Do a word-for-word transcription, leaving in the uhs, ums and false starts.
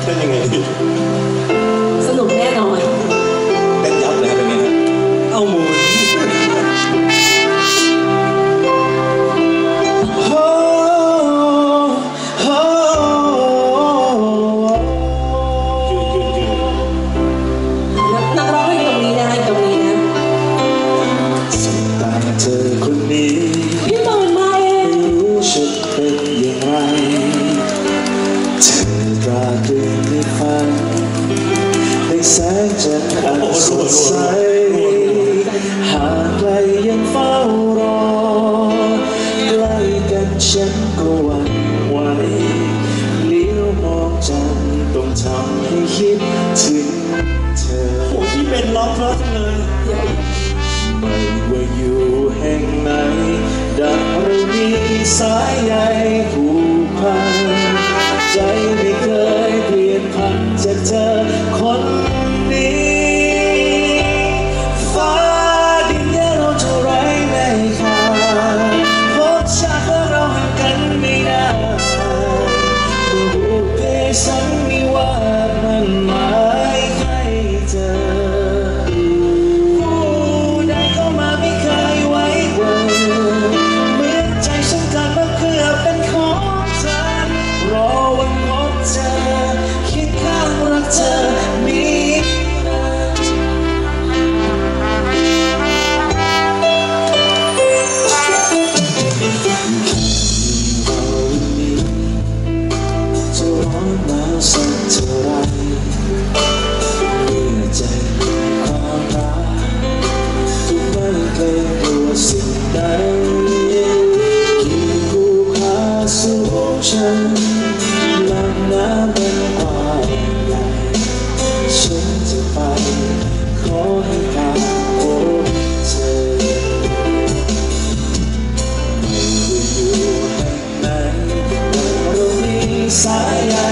เป็นยังไงดีสนุกแน่นอนเต้นยับเลยเป็นไงครับเอาหมุนนักร้องให้ตรงนี้นะให้ตรงนี้นะสบตาเธอคนนี้พี่หมื่นมาเองไม่รู้ฉันเป็นอย่างไรเธอตราตรึงในฝันในแสงจันทร์อันสดใสหากไกลยังเฝ้ารอใกล้กันฉันก็หวั่นไหวเลี้ยวมองจันทร์ต้องทำให้คิดถึงเธอโอ้ที่เป็นร้องเพราะเลยไม่ว่าอยู่แห่งไหนดังเรามีสายใยผูกพันใจไม่เคยเปลี่ยนพันจากเธอคนนี้ฟ้าดินแยกเราเท่าไรไม่ขาดพบชาติว่าเราห่างกันไม่ได้บุพเพสันนิวาสมันหมายให้เธอผู้ใดเข้ามาไม่เคยไว้วางเหมือนใจฉันเกิดมาเพื่อเป็นของเธอรอวันพบเธอคิดข้างรักเธอมีจะร้อนหนาวสักเท่าไรเมื่อใจมีความรักทุกไม่เกรงกลัวสิ่งใดกี่คู่ขาสู่ฉันลำน้ำเป็นกว้างใหญ่ฉันจะไปขอให้การพบเธอไม่ว่าอยู่แห่งไหนแต่เรามีสายใย